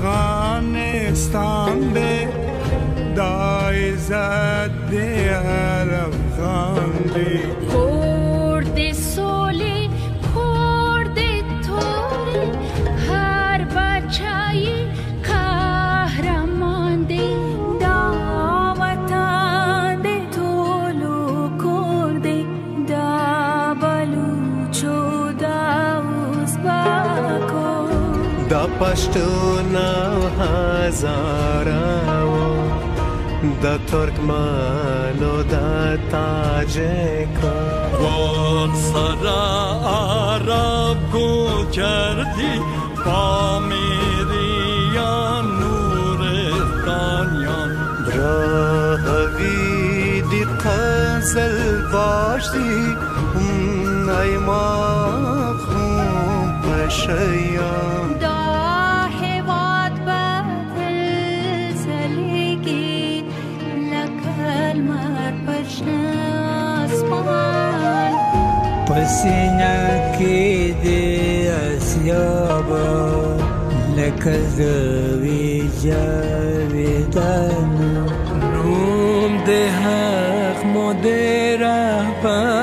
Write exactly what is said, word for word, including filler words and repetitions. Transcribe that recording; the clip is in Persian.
افغانستان به دایزد دیار افغان دی خورد سولی خورد توری هر بچه‌ای قهرمان دی دا وطن دی تولو کردی دا بلوچو دا ازبکو دا پشتون و هزارو دا ترکمن و دا تاجک وان سرا عرب گو کردی پامیریان نورستانیان براهوی دی قزل باشدی ای ما خون پشیان پسینا کی دی اسیابا لکزوی جاویدان نوم ده حق مدره